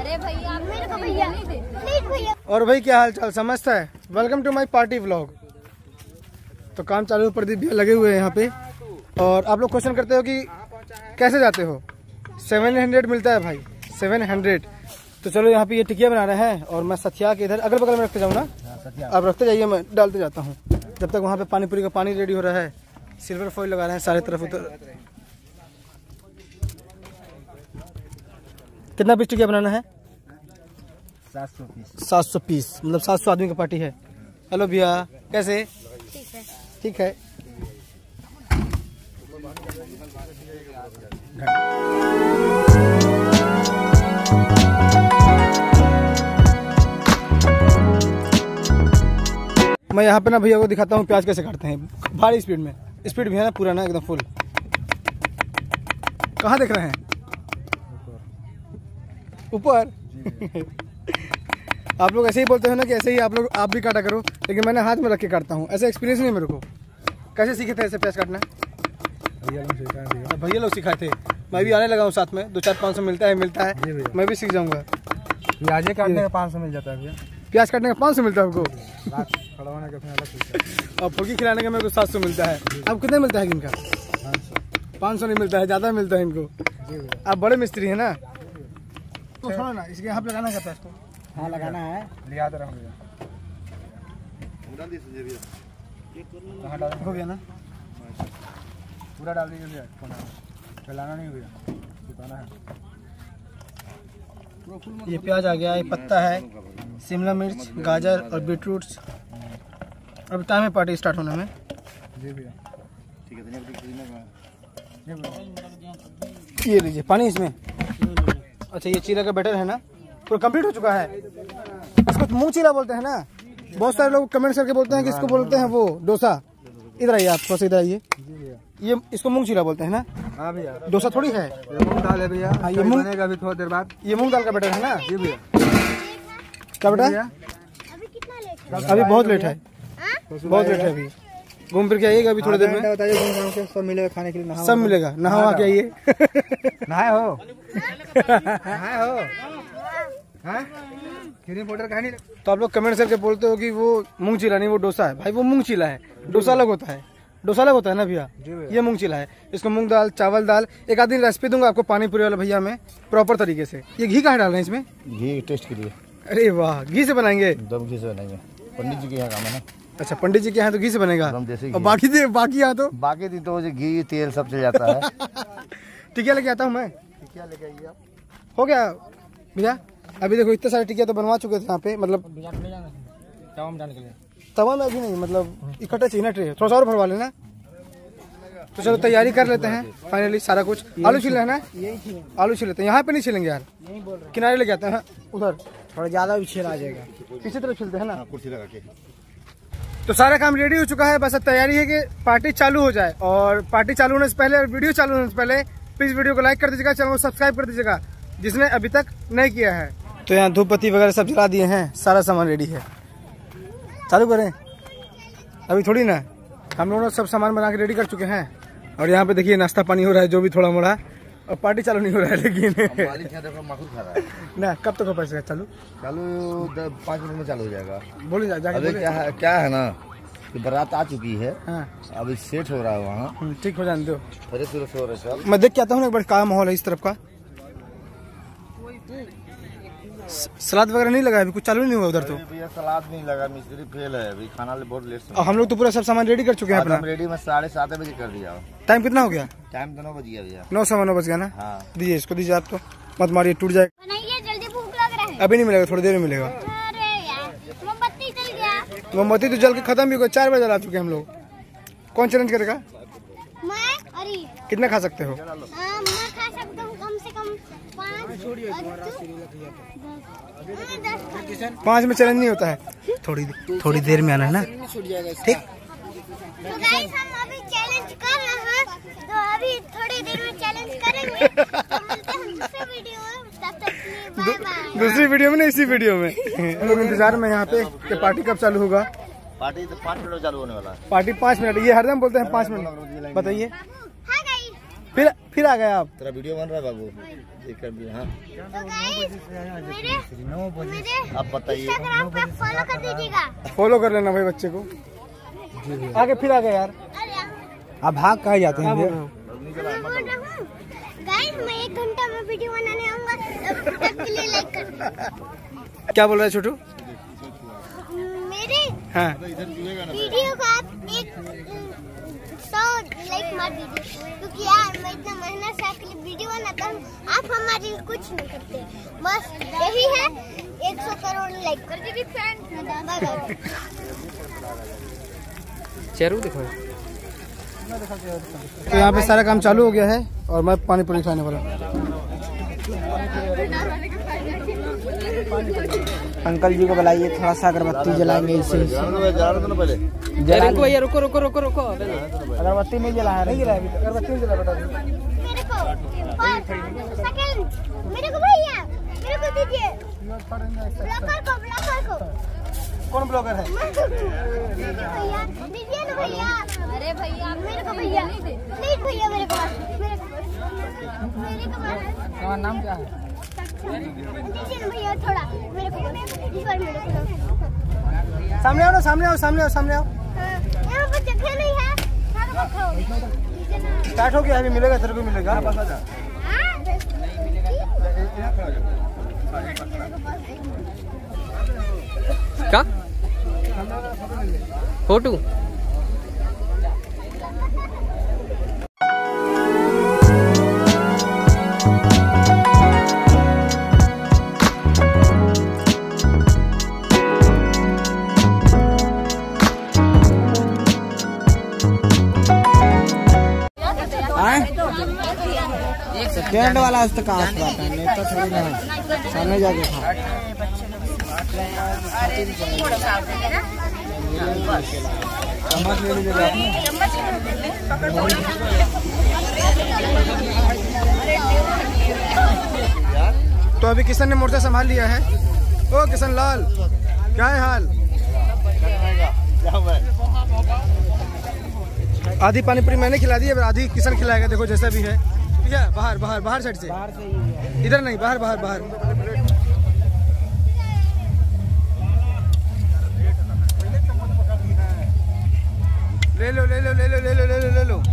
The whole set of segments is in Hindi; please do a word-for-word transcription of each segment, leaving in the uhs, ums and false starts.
अरे भैया मेरे को भैया नहीं दे प्लीज भैया। और भाई क्या हाल चाल समझता है। Welcome to my party vlog. तो काम चालू, प्रदीप भैया लगे हुए हैं यहाँ पे। और आप लोग क्वेश्चन करते हो कि कैसे जाते हो। सेवन हंड्रेड मिलता है भाई, सेवन हंड्रेड। तो चलो यहाँ पे ये टिकिया बना रहे हैं और मैं सथिया के इधर अगल बगल में रखते जाऊँ ना। आप रखते जाइए, मैं डालते जाता हूँ जब तक वहाँ पे पानी पूरी का पानी रेडी हो रहा है। सिल्वर फॉइल लगा रहे हैं सारे तरफ। उधर कितना पीस टिकिया बनाना है? सात सौ पीस। सात सौ पीस मतलब सात सौ आदमी की पार्टी है। हेलो भैया, कैसे? ठीक है ठीक है। मैं यहाँ पे ना भैया को दिखाता हूँ प्याज कैसे काटते हैं भारी स्पीड में। स्पीड भी है ना पूरा ना एकदम फुल। कहाँ देख रहे हैं? ऊपर। आप लोग ऐसे ही बोलते हो ना कि ऐसे ही आप लोग आप भी काटा करो, लेकिन मैंने हाथ में रख के काटता हूँ। ऐसा एक्सपीरियंस नहीं मेरे को। कैसे सीखे थे ऐसे प्याज काटना? भैया लोग सिखाए भैया। भैया लोग सिखाए थे। मैं भी आने लगा हूँ साथ में। दो चार पाँच सौ मिलता है मिलता है मैं भी सीख जाऊँगा। प्याज काटने का पाँच सौ मिल जाता है भैया। प्याज काटने का पाँच सौ मिलता है आपको? खड़वाने का अलग। और फुल्की खिलाने का मेरे को सात सौ मिलता है। अब कितना मिलता है इनका? पाँच सौ नहीं मिलता है, ज़्यादा मिलता है इनको। आप बड़े मिस्त्री है ना। तो सुनो ना, इसके यहाँ पे लगाना क्या इसको? हाँ लगाना है, लिया तो रहा भैया। हो गया ना? पूरा डाल दीजिए भैया, चलाना नहीं भैया, सुखाना है। ये प्याज आ गया, ये पत्ता है, शिमला मिर्च, गाजर और बीटरूट। अब टाइम है पार्टी स्टार्ट होने में। जी भैया। ठीक है। ये लीजिए पानी इसमें। अच्छा ये चीला का बैटर है ना, पूरा कंप्लीट हो चुका है। इसको मुंह चीला बोलते हैं ना। बहुत सारे लोग कमेंट करके बोलते हैं कि इसको बोलते हैं वो डोसा। इधर आइए, आप थोड़ा सा इधर आइए। ये इसको मूंग चीला बोलते हैं ना। हाँ भैया। डोसा थोड़ी है, ये मूंग दाल है भैया। हाँ ये मूंग बनेगा अभी थोड़ी देर बाद। ये मूंग दाल का बैटर है ना। जी भैया। क्या बेटा? अभी कितना लेट है? अभी बहुत लेट है, बहुत लेट है। अभी घूम फिर के आइएगा अभी थोड़ी देर में। बताइए सब मिलेगा खाने के लिए। सब मिलेगा, नहा के आइए। नहाए हो? नहाए हो? हाँ? क्रीम पाउडर कहाँ नहीं? तो आप लोग कमेंट करके बोलते हो कि वो मूंग चीला नहीं वो डोसा है। भाई वो मूंग चीला है, डोसा अलग होता है। डोसा अलग होता है ना भैया। ये मूंग चीला है। इसको मूंग दाल, चावल दाल। एक आध दिन रेसिपी दूंगा आपको पानी पूरी वाला भैया में प्रॉपर तरीके से। ये घी कहाँ डाल रहे हैं इसमें? घी टेस्ट के लिए। अरे वाह, घी से बनाएंगे? दम घी से बनाएंगे, पंडित जी के यहाँ काम है ना। अच्छा पंडित जी के यहाँ तो घी से बनेगा। और बाकी दे बाकी यहाँ तो बाकी दिन तो घी तेल सब चल जाता है। टिकिया लेके आता हूँ मैं। टिकिया लेके आइए आप। हो गया भैया। अभी देखो इतने सारे टिकिया तो बनवा चुके थे यहाँ पे। मतलब तवा में अभी नहीं, मतलब इकट्ठा चाहिए ना ट्रे। थोड़ा सा और भरवा लेना। तो चलो तैयारी कर लेते हैं फाइनली सारा कुछ। आलू छील लेना है, आलू छील लेते हैं। यहाँ पे नहीं छीलेंगे यार, किनारे लेके आते हैं उधर। थोड़ा ज्यादा भी छील आ जाएगा, पीछे तरफ छीलते हैं ना। कुर्सी लगा के। तो सारा काम रेडी हो चुका है, बस अब तैयारी है कि पार्टी चालू हो जाए। और पार्टी चालू होने से पहले और वीडियो चालू होने से पहले प्लीज वीडियो को लाइक कर दीजिएगा, चैनल को सब्सक्राइब कर दीजिएगा जिसने अभी तक नहीं किया है। तो यहाँ धूप बत्ती वगैरह सब जला दिए हैं, सारा सामान रेडी है। चालू करें? अभी थोड़ी ना, हम लोगों ने सब सामान बना के रेडी कर चुके हैं। और यहाँ पे देखिए नाश्ता पानी हो रहा है जो भी थोड़ा मोड़ा। और पार्टी चालू नहीं हो रहा है लेकिन ना। कब तक हो पाएगा चालू? चालू पाँच मिनट में चालू हो जाएगा। बोलिए जाके। अभी क्या है क्या है ना कि बारात आ चुकी है। हाँ अभी सेट हो रहा है वहाँ। ठीक हो जाने दो। फ्रेश फ्रेश हो रहा है। मैं देख के आता हूँ एक बार क्या माहौल है इस तरफ का। सलाद वगैरह नहीं लगा अभी, कुछ चालू नहीं हुआ उधर तो। भैया सलाद नहीं लगा, मिस्त्री फेल है अभी। खाना बहुत लेट से। और हम लोग तो पूरा सब सामान रेडी कर चुके हैं अपना। रेडी में साढ़े सात बजे कर दिया। टाइम कितना हो गया? टाइम तो नौ बज गया भैया। नौ सवा नौ बज गया ना। हाँ दीजिए इसको, दीजिए आप तो मत मारिए, टूट जाएगा। बनाइए जल्दी, भूख लग रहा है। अभी नहीं मिलेगा, थोड़ी देर में मिलेगा। अरे यार मोमबत्ती जल गया। मोमबत्ती तो जल के खत्म भी हो गया। चार बजे जला चुके हम लोग। कौन चैलेंज करेगा? मैं। अरे कितना खा सकते हो? हाँ, मैं खा सकता हूँ कम से कम पाँच। पाँच में चैलेंज नहीं होता है, थोड़ी थोड़ी देर में आना है ना। ठीक। तो गाइस हम अभी चैलेंज कर रहे हैं, तो अभी थोड़ी देर में चैलेंज करेंगे। तो मिलते हैं दूसरे वीडियो में, तब तक के लिए बाय बाय। दूसरी वीडियो में नहीं, इसी वीडियो में। हम लोग इंतजार में यहाँ पे कि पार्टी कब चालू होगा। पार्टी तो पाँच मिनट चालू होने वाला है। पार्टी पाँच मिनट, ये हरदम बोलते हैं पाँच मिनट। बताइए हाँ गाइस। फिर फिर आ गए आप। तेरा वीडियो बन रहा है बाबू, देख कर भी। हाँ तो गाइस मेरे मेरे आप बताइए। इंस्टाग्राम पे फॉलो कर दीजिएगा। फॉलो कर लेना भाई बच्चे को। आगे फिर आ गए यार। अरे आप भाग कहाँ जाते हैं भैया? मैं बोल रहा हूँ गाइस मैं एक घंटा में वीडियो बनाने आऊंगा, तब तक के लिए लाइक कर। क्या बोल रहे हैं छोटू? मेरे हाँ वीडियो को आप एक सौ लाइक मार दीजिए, क्योंकि यार मैं इतना मेहनत से आपके लिए वीडियो बनाता हूँ, आप हमारे लिए कुछ नहीं करते। बस यही है, एक सौ करोड़ लाइक कर दीजिए फ्रेंड। चेरू देखो। तो यहाँ पे सारा काम चालू हो गया है और मैं पानी पूरी खाने वाला। अंकल जी को बुलाइए, थोड़ा सा अगरबत्ती जलाएंगे इसे। भैया रुको रुको रुको रुको, अगरबत्ती नहीं जला है, नहीं जला है अगरबत्ती नहीं जला बेटा। मेरे को सेकंड, मेरे को भैया, मेरे को दीजिए। ब्लॉगर को, ब्लॉगर को। कौन ब्लॉगर है? भैया दीजिए ना भैया। अरे भैया मेरे को भैया प्लीज भैया मेरे को मेरे को मेरे को तुम्हारा नाम क्या है? दीजिए ना भैया थोड़ा मेरे को, इस बार मेरे को। सामने आओ ना, सामने आओ, सामने आओ, सामने आओ। यहाँ पर जगह नहीं है, स्टार्ट हो गया, अभी मिलेगा तेरे को, मिलेगा। बस आ जा। क्या फोटो? टेंट वाला उस तक कहाँ से आता है? नहीं तो थोड़ी ना सामने जाके खा। तो अभी किशन ने मोर्चा संभाल लिया है। ओ किशन लाल, क्या है हाल? आधी पानी पूरी मैंने खिला दी है, आधी किशन खिलाएगा। देखो जैसा भी है। भैया बाहर बाहर बाहर साइड से, इधर नहीं, बाहर बाहर बाहर। ले लो ले लो ले लो ले लो ले लो ले लो।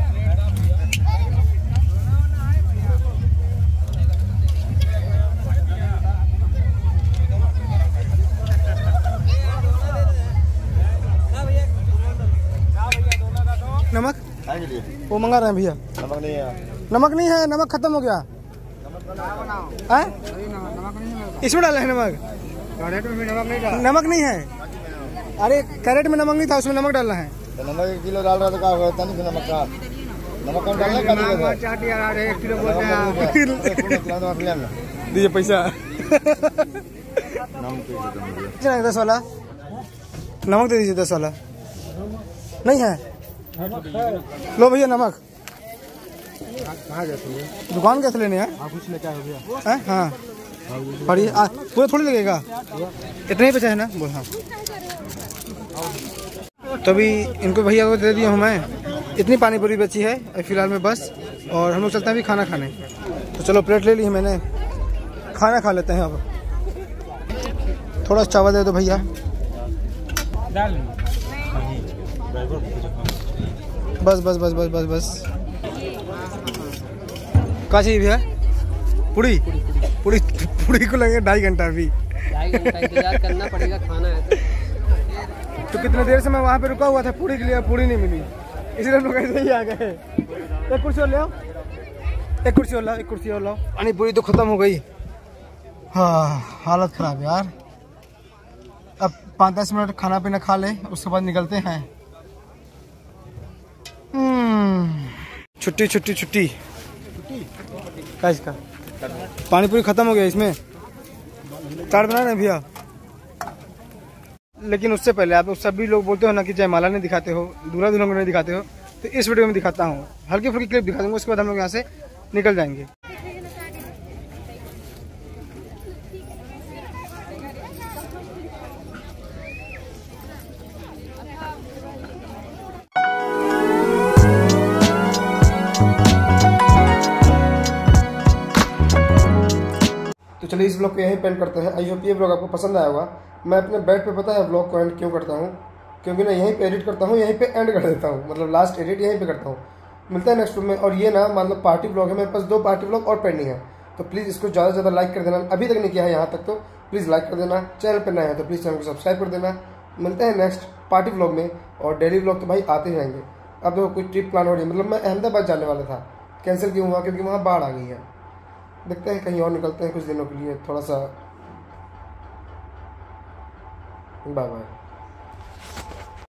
नमक वो मंगा रहे हैं भैया। नमक नहीं है। नमक नहीं है, नमक खत्म हो गया है? इसमें डाला है नमक? कैरेट में भी नमक नहीं डाला। नमक नहीं है, अरे कैरेट में नमक नहीं था, उसमें नमक डालना है। तो नमक एक किलो डाल रहा था, क्या होता नहीं नमक का? नमक कम डालना है, चाट यार एक किलो बोलते हैं। दीजिए पैसा। दस वाला नमक दे दीजिए, दस वाला नहीं है। लो भैया नमक। कहाँ गए थे? दुकान कैसे लेने हैं? कुछ लेके आए भैया। हाँ बड़ी पूरा थोड़ी लगेगा, इतना ही बचा है ना बोल। हाँ तो अभी इनको भैया को दे दिया हूँ मैं। इतनी पानी पूरी बची है फिलहाल में बस, और हम लोग चलते हैं अभी खाना खाने। तो चलो प्लेट ले ली है मैंने, खाना खा लेते हैं। अब थोड़ा चावल दे दो भैया। बस बस बस बस बस बस। क्या चाहिए भैया? पूरी पूरी पूरी को लगेगा ढाई घंटा अभी। ढाई घंटा इंतजार करना पड़ेगा, खाना है तो। तो कितने देर से मैं वहाँ पे रुका हुआ था पूरी के लिए, पूरी नहीं मिली, इसलिए लोग ऐसे ही आ गए। एक कुर्सी और ले आओ, एक कुर्सी और लाओ, एक कुर्सी और लाओ। पानी पूरी तो खत्म हो गई। हाँ हालत खराब है यार। अब पाँच दस मिनट खाना पीना खा ले, उसके बाद निकलते हैं। छुट्टी छुट्टी छुट्टी क्या इसका? पानी पूरी खत्म हो गया, इसमें चाट बना रहे भैया। लेकिन उससे पहले आप सभी लोग बोलते हो ना कि जयमाला नहीं दिखाते हो, दूल्हा दुल्हन को नहीं दिखाते हो, तो इस वीडियो में दिखाता हूँ। हल्की फुल्की क्लिप दिखा दूंगा, उसके बाद हम लोग यहाँ से निकल जाएंगे। तो चलिए इस ब्लॉग को यहीं पेंड करते हैं। आई होप ये ब्लॉग आपको पसंद आया होगा। मैं अपने बेड पे पता है ब्लॉग को एंड क्यों करता हूँ, क्योंकि मैं यहीं पे एडिट करता हूँ, यहीं पे एंड कर देता हूँ, मतलब लास्ट एडिट यहीं पे करता हूँ। मिलता है नेक्स्ट में। और ये ना मतलब पार्टी ब्लॉग है, मेरे पास दो पार्टी ब्लॉग और पेंडिंग है, तो प्लीज़ इसको ज़्यादा से ज़्यादा लाइक कर देना। अभी तक नहीं किया है यहाँ तक तो प्लीज़ लाइक कर देना। चैनल पर नया है तो प्लीज़ चैनल को सब्सक्राइब कर देना। मिलते हैं नेक्स्ट पार्टी ब्लॉग में। और डेली ब्लॉग तो भाई आते ही रहेंगे। अब देखो कुछ ट्रिप प्लान हो रही है, मतलब मैं अहमदाबाद जाने वाला था, कैंसिल क्यों हुआ, क्योंकि वहाँ बाढ़ आ गई है। देखते हैं कहीं और निकलते हैं कुछ दिनों के लिए। थोड़ा सा बाय बाय।